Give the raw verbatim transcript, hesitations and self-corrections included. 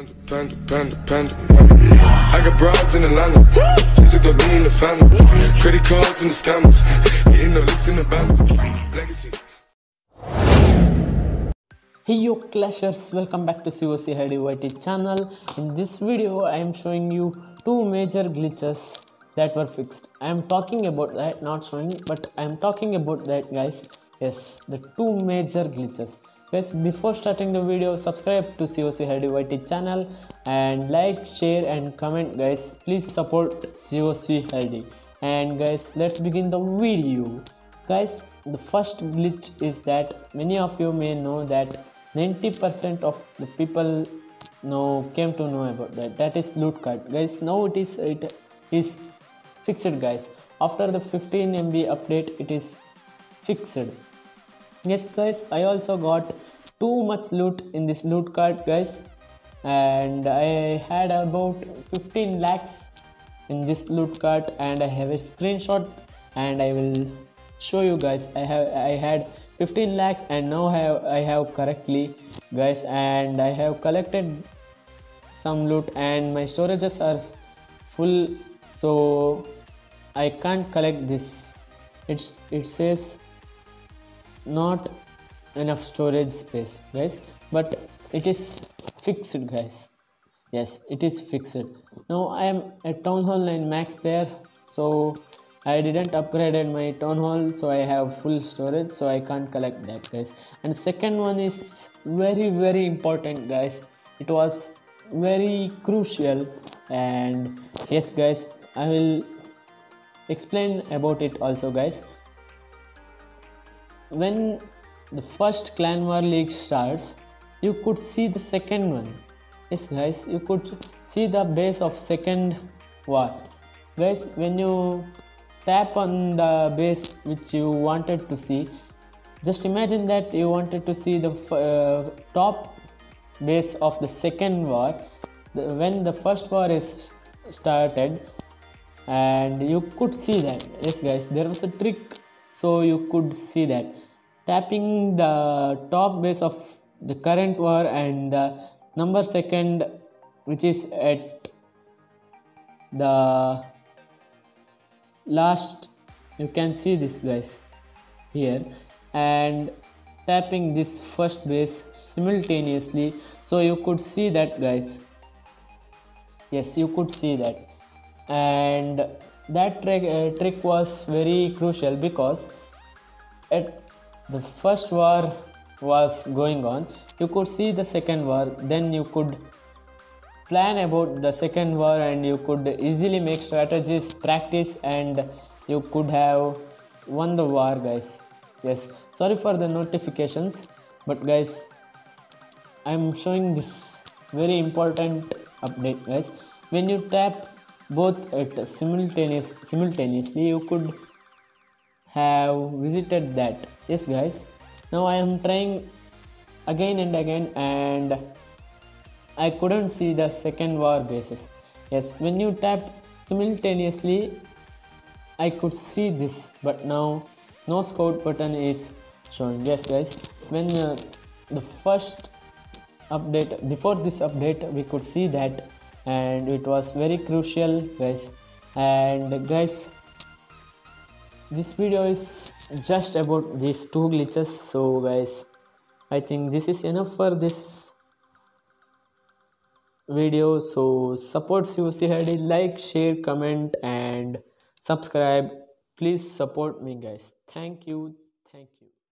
Panda, panda, panda, panda. I got broads in Atlanta, just took the lean in the family. Credit cards and the scammers, hitting the licks in the band. Legacies. Hey yo clashers, welcome back to C O C Heidi Y T channel. In this video I am showing you two major glitches that were fixed. I am talking about that, not showing, but I am talking about that guys. Yes, the two major glitches. Guys, before starting the video, subscribe to C O C Heidi Y T channel and like, share and comment guys. Please support C O C Heidi. And guys, let's begin the video. Guys, the first glitch is that many of you may know that ninety percent of the people now came to know about that. That is loot card. Guys, now it is it is fixed guys. After the fifteen M B update, it is fixed. Yes guys, I also got too much loot in this loot card guys, and I had about fifteen lakhs in this loot card, and I have a screenshot and I will show you guys. I have I had fifteen lakhs and now I have I have correctly guys, and I have collected some loot and my storages are full, so I can't collect this. It's it says not enough storage space guys, but it is fixed guys. Yes, it is fixed. Now I am a town hall nine max player, so I didn't upgraded my town hall, so I have full storage, so I can't collect that guys. And second one is very very important guys. It was very crucial, and yes guys, I will explain about it also guys. When the first clan war league starts, you could see the second one. Yes guys, you could see the base of second war guys. When you tap on the base which you wanted to see, just imagine that you wanted to see the uh, top base of the second war, the, when the first war is started, and you could see that. Yes guys, there was a trick, so you could see that tapping the top base of the current war and the number second which is at the last, you can see this guys here, and tapping this first base simultaneously, so you could see that guys. Yes, you could see that, and that trick, uh, trick was very crucial because at the first war was going on, you could see the second war, then you could plan about the second war and you could easily make strategies, practice, and you could have won the war guys. Yes, sorry for the notifications, but guys, I'm showing this very important update guys. When you tap both at simultaneous simultaneously, you could have visited that. Yes guys, now I am trying again and again and I couldn't see the second war bases. Yes, when you tap simultaneously, I could see this, but now no scout button is shown. Yes guys, when uh, the first update, before this update, we could see that, and it was very crucial guys. And guys, this video is just about these two glitches, so guys, I think this is enough for this video. So support C O C Heidi, like, share, comment and subscribe. Please support me guys. Thank you. Thank you.